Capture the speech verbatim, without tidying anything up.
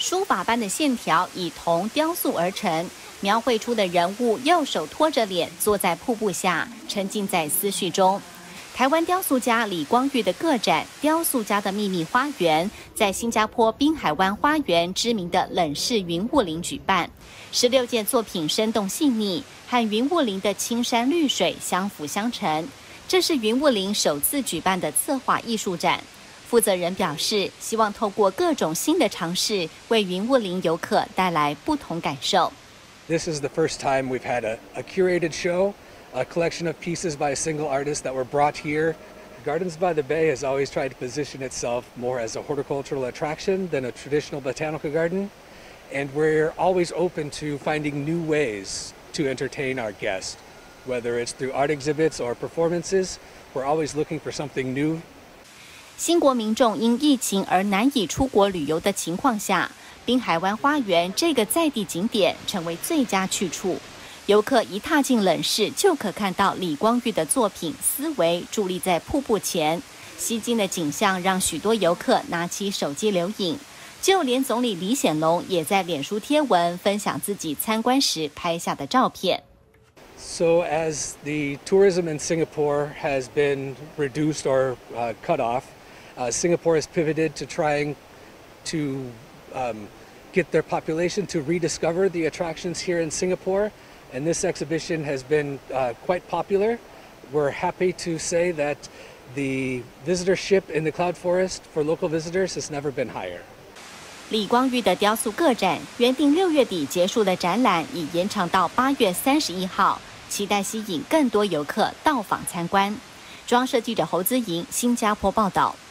书法般的线条以铜雕塑而成，描绘出的人物右手托着脸坐在瀑布下，沉浸在思绪中。台湾雕塑家李光裕的个展《雕塑家的秘密花园》在新加坡滨海湾花园知名的冷式云雾林举办，十六件作品生动细腻，和云雾林的青山绿水相辅相成。这是云雾林首次举办的策划艺术展。负责人表示，希望透过各种新的尝试，为云雾林游客带来不同感受。 This is the first time we've had a, a curated show, a collection of pieces by a single artist that were brought here. Gardens by the Bay has always tried to position itself more as a horticultural attraction than a traditional botanical garden, and we're always open to finding new ways to entertain our guests. Whether it's through art exhibits or performances, we're always looking for something new. 新国民众因疫情而难以出国旅游的情况下，滨海湾花园这个在地景点成为最佳去处。游客一踏进冷室，就可看到李光裕的作品《思维》伫立在瀑布前，吸睛的景象让许多游客拿起手机留影。就连总理李显龙也在脸书贴文分享自己参观时拍下的照片。 So as the tourism in Singapore has been reduced or uh, cut off, uh, Singapore has pivoted to trying to um, get their population to rediscover the attractions here in Singapore. And this exhibition has been uh, quite popular. We're happy to say that the visitorship in the Cloud Forest for local visitors has never been higher. 李光裕的雕塑个展原定六月底结束的展览已延长到八月三十一号，期待吸引更多游客到访参观。中央社记者侯姿莹，新加坡报道。